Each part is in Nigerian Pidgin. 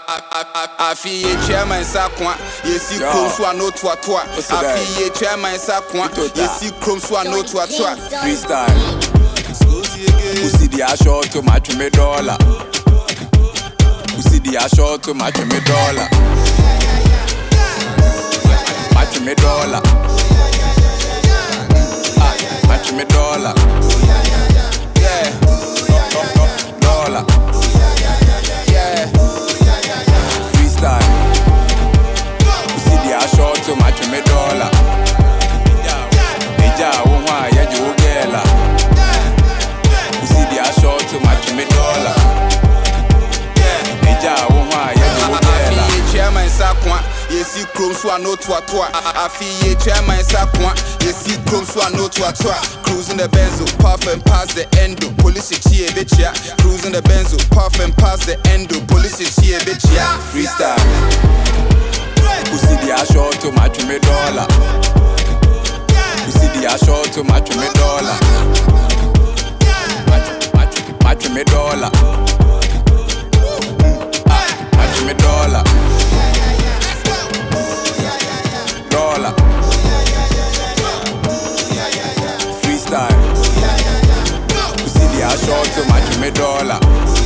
I feel chairman Sakwa, you see crumbs who no to a toa. I feel chairman Sakwa, you see crumbs who no to a toa. Freestyle. Who see the asho to match me dollar? Who see the asho to match me dollar? Match me dollar. Match me dollar. Yeah. Dollar. Yeah. Freestyle. Who see the asho to match me dollar? Eja woman ya jogela. Who see the asho to match me dollar? Eja woman ya jogela. Chairman Sakwa, you see crumbs who no to a toa. I feel chairman Sakwa, you see crumbs who no to a toa. Cruising the benzo, puff and pass the endo. Police here, bitch, yeah. Cruising the benzo, puff and pass the endo. Police here, bitch, yeah. Freestyle. Who see the asho to match me dollar? Who see the asho to match me dollar? Match me dollar. Match me dollar. Dollar. Freestyle. Who see the asho to match me dollar?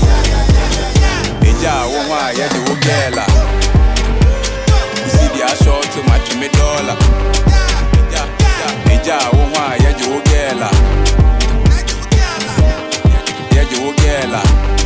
Eja woman ya jogela. Who see the asho to match me dollar? Eja woman ya jogela. Ya jogela.